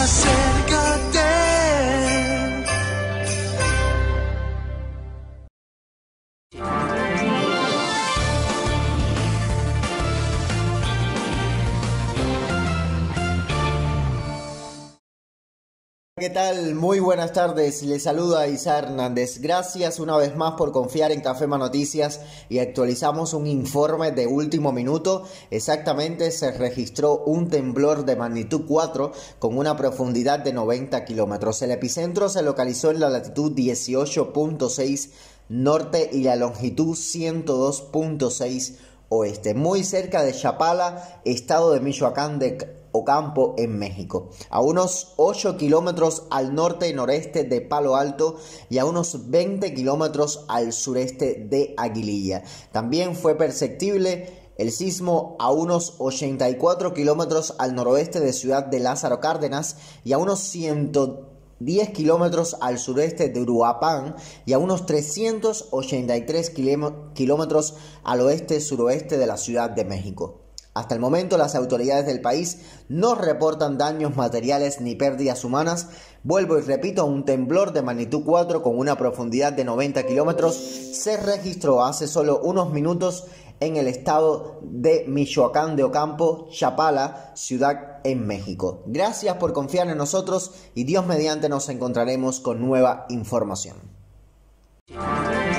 acércate. ¿Qué tal? Muy buenas tardes, les saluda Isa Hernández. Gracias una vez más por confiar en Cafema Noticias y actualizamos un informe de último minuto. Exactamente se registró un temblor de magnitud 4 con una profundidad de 90 kilómetros. El epicentro se localizó en la latitud 18.6 norte y la longitud 102.6 oeste, muy cerca de Chapala, estado de Michoacán de Ocampo, en México, a unos 8 kilómetros al norte y noreste de Palo Alto y a unos 20 kilómetros al sureste de Aguililla. También fue perceptible el sismo a unos 84 kilómetros al noroeste de Ciudad de Lázaro Cárdenas y a unos 110 kilómetros al sureste de Uruapan y a unos 383 kilómetros al oeste-suroeste de la Ciudad de México. Hasta el momento las autoridades del país no reportan daños materiales ni pérdidas humanas. Vuelvo y repito, un temblor de magnitud 4 con una profundidad de 90 kilómetros se registró hace solo unos minutos en el estado de Michoacán de Ocampo, Chapala, ciudad en México. Gracias por confiar en nosotros y Dios mediante nos encontraremos con nueva información.